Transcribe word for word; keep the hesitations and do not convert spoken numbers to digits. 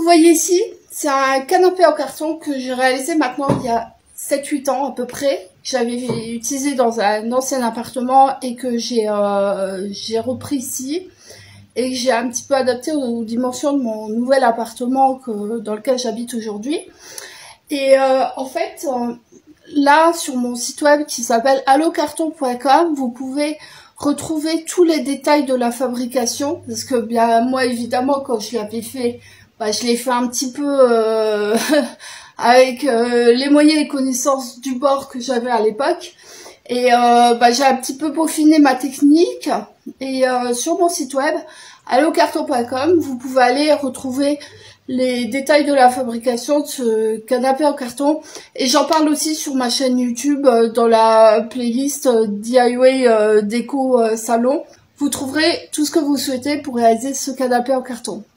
voyez ici, c'est un canapé en carton que j'ai réalisé maintenant il y a sept huit ans à peu près. J'avais utilisé dans un ancien appartement et que j'ai euh, j'ai repris ici et que j'ai un petit peu adapté aux, aux dimensions de mon nouvel appartement que, dans lequel j'habite aujourd'hui. Et euh, en fait, euh, là sur mon site web qui s'appelle allo carton point com, vous pouvez retrouver tous les détails de la fabrication, parce que bien moi évidemment quand je l'avais fait, bah, je l'ai fait un petit peu euh, avec euh, les moyens et connaissances du bord que j'avais à l'époque, et euh, bah, j'ai un petit peu peaufiné ma technique. Et euh, sur mon site web allo carton point com, vous pouvez aller retrouver les détails de la fabrication de ce canapé en carton, et j'en parle aussi sur ma chaîne YouTube euh, dans la playlist euh, D I Y euh, déco euh, salon. Vous trouverez tout ce que vous souhaitez pour réaliser ce canapé en carton.